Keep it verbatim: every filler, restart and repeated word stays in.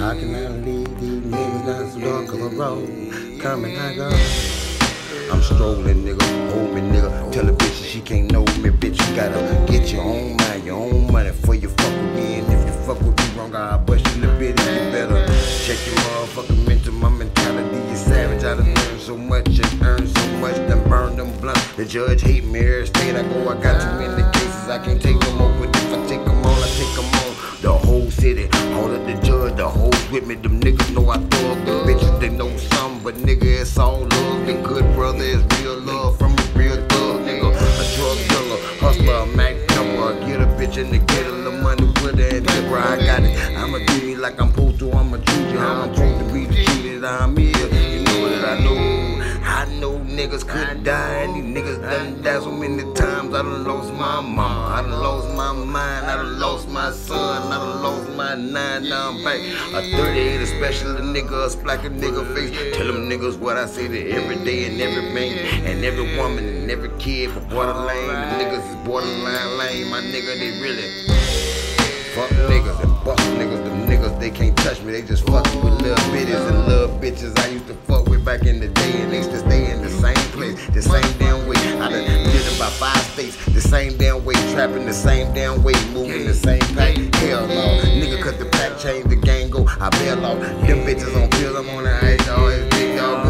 How can I leave these niggas down so dark of a road? Coming, I go. I'm strolling, nigga, hold me, nigga. Tell a bitch she can't know me, bitch. You gotta get your own mind, your own money before you fuck with me. And if you fuck with me wrong, I'll bust you a little bit. And you better check your motherfucking mental. My mentality is savage. I done learned so much and earned so much. Done burned them blunts. The judge hate me every state I go. I got too many cases, I can't take no more. But if I take them all, I take them all. The whole city, all of the judge, the hoes with me. Them niggas know I thug. The bitches, they know something, but nigga, it's all love. The good brother is real love from a real thug, nigga. A drug dealer, hustler, a Mac number. Get a bitch in the get a little money with her and tip her. I got it. I'ma do me like I'm supposed to. I'ma treat you how I'm supposed to be the treated. I'm here. You know that I know. I know niggas could die, and these niggas done died so many times. I done lost my mama, I done lost my mind, I done lost my son, I done lost my nine. Now I'm back. A thirty-eight, a special a nigga, a splack a nigga face. Tell them niggas what I say to every day and every man, and every woman and every kid. But borderline, the niggas is borderline lame. My nigga, they really fuck niggas and bust niggas. Them niggas, they can't touch me. They just fucking with little bitches and little bitches I used to fuck with back in the day, and they still stay in the same place, the same damn way. I done lived about five states, the same damn way, trapping the same damn way, moving the same pack. Hell no, nigga cut the pack, change the gang, go, I bail off. Them bitches on pills, I'm on the ice, always big dog.